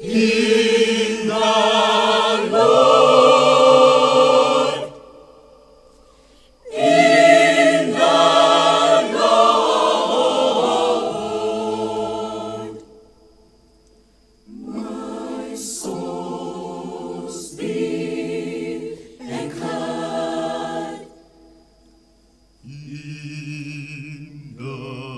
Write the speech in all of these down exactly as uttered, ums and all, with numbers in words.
in the Lord, in the Lord. My soul's been anchored in the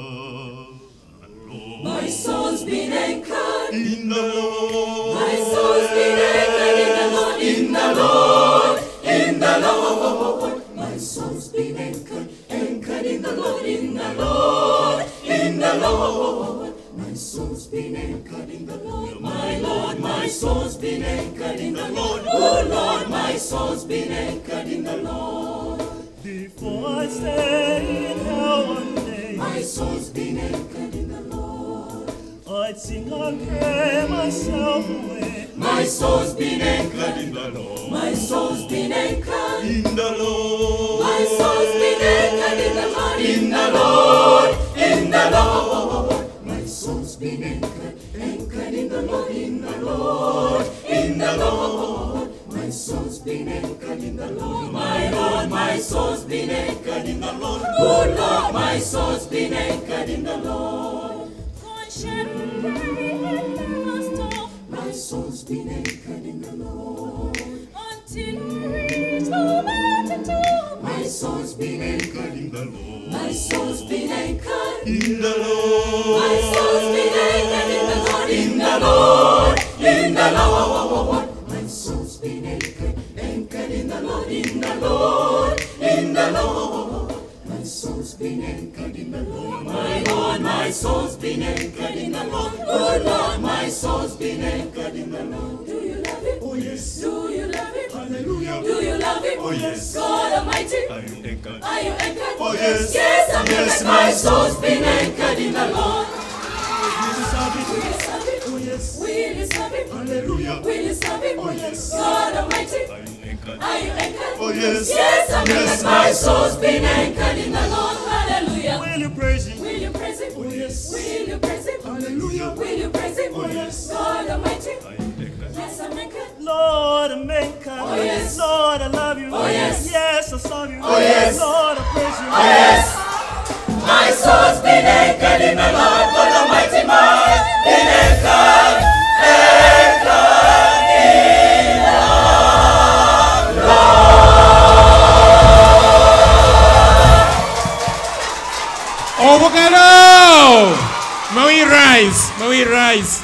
Lord. My soul's been anchored in the Lord. My soul's been anchored in the Lord, in the Lord, in the Lord. My soul's been anchored, anchored in the Lord, in the Lord, in the Lord. My soul's been anchored in the Lord, my Lord. My soul's been anchored in the Lord, oh Lord. My soul's been anchored in the Lord. Before I stay in hell one day, my soul's been anchored in the Lord. I'd sing and pray myself away. My soul's been anchored in the Lord. My soul's been anchored in the Lord. My soul's been anchored in the Lord, in the Lord, in the Lord. My soul's been anchored, anchored in the Lord, in the Lord, in the Lord. My soul's been anchored in the Lord, my Lord. My soul's been anchored in the Lord, oh Lord. My soul's been anchored in the Lord. My soul's been anchored in the Lord Until I reach the mountain top. My soul's been anchored in the Lord. My soul's been anchored in the Lord. My soul's been anchored in the Lord, in the Lord, in the Lord. My soul's been anchored, anchored in the Lord, in the Lord, in the Lord. My soul's been anchored in the Lord, my Lord. My soul's been anchored in the Lord, oh Lord. My soul's been anchored in the Lord. Do you love Him? Oh yes. Do you love Him? Hallelujah. Do you love Him? Oh yes. God Almighty. Are you anchored? Are you anchored? Oh yes. Yes, I'm yes. My soul's been anchored in the Lord. Will you serve it? Will you serve Him? Oh yes. Will you serve Him? Hallelujah. Will you serve Him? Oh yes. God Almighty. Are you anchored? Are you anchored? Oh yes. Yes, I'm Yes. anchored. My soul's been anchored in the Lord. Hallelujah. Will you praise Him? Will you praise Him? Oh yes. Will you praise Him? Hallelujah. Will you praise Him? Oh yes. God Almighty. Are you anchored? Yes, I'm anchored. Lord, I'm anchored. Oh yes. Lord, I love you. Oh yes. Yes, I serve you. Oh yes. Lord, I praise you. Oh yes. My soul's been anchored in the Lord. God Almighty, my been anchored, anchored in the Lord. Oh, Bukalo! May we rise? May we rise?